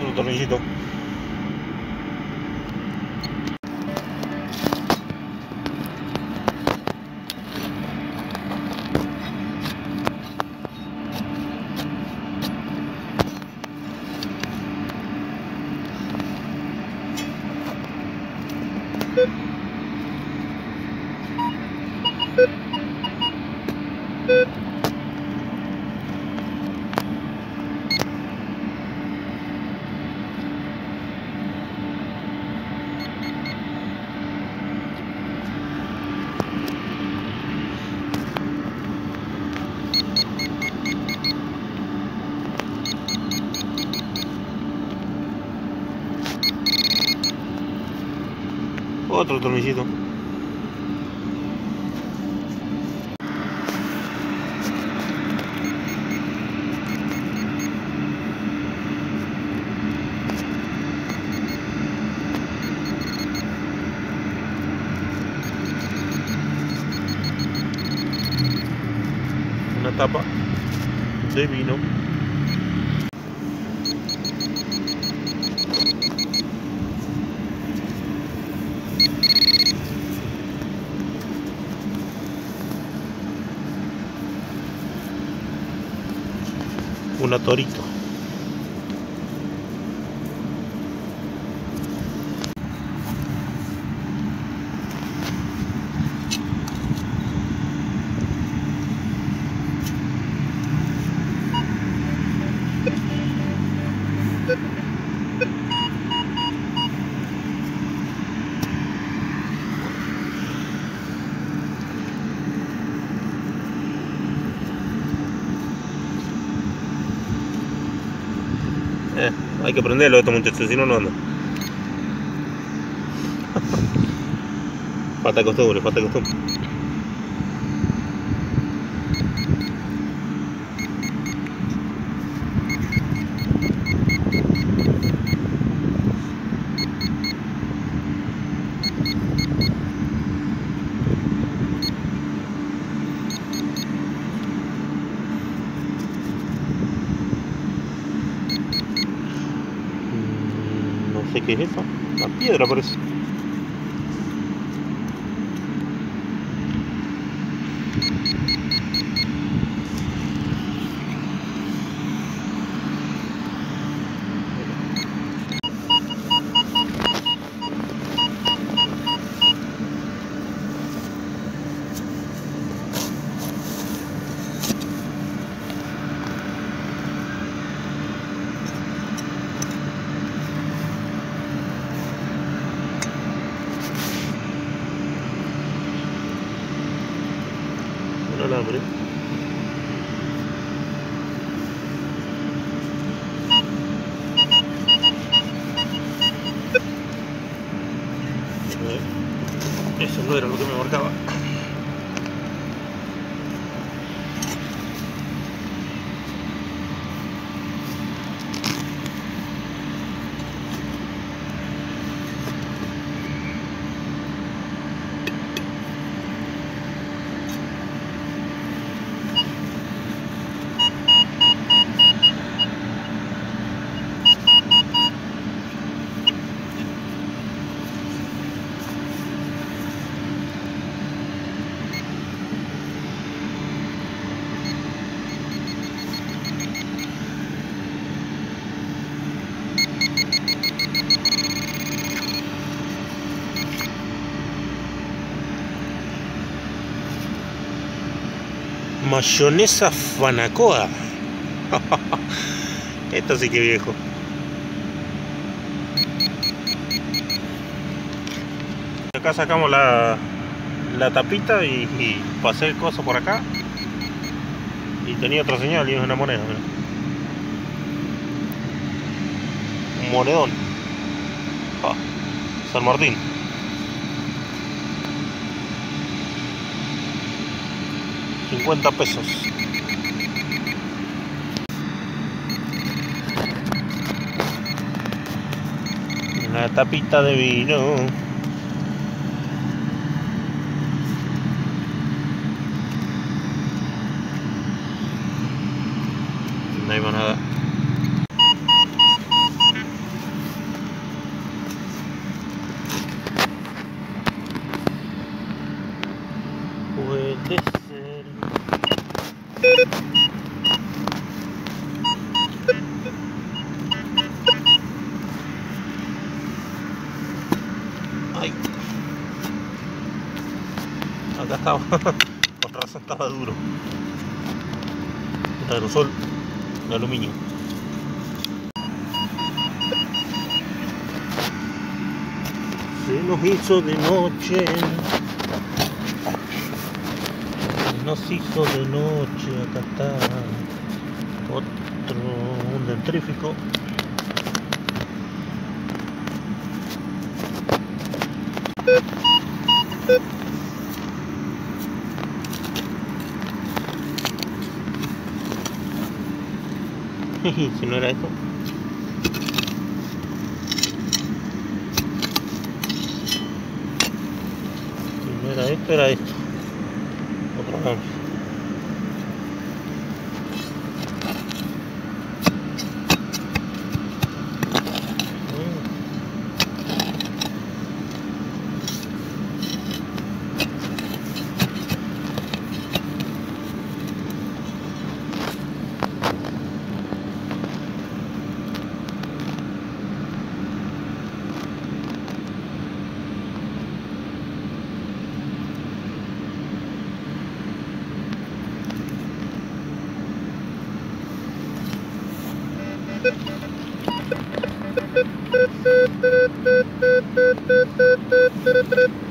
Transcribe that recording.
Otro tornillito. Otro tornillito. Una tapa de vino. Una Torito. Hay que prenderlo esto, muchachos, si no, no anda. Falta costumbre, falta costumbre. No sé qué es eso. La piedra parece. Un alambre. Eso no era lo que me marcaba. Mayonesa Fanacoa. Esto sí que viejo. Acá sacamos la tapita y pasé el coso por acá. Y tenía otra señal y es una moneda. Mira. Un monedón. Ah, San Martín. $50. Una tapita de vino. No hay más nada. Ay. Acá estaba, con razón estaba duro. El aerosol de aluminio. Se nos hizo de noche. Se nos hizo de noche. Acá está un dentrífico. Si no era esto. Si no era esto, era esto. Otra vez. Thank you.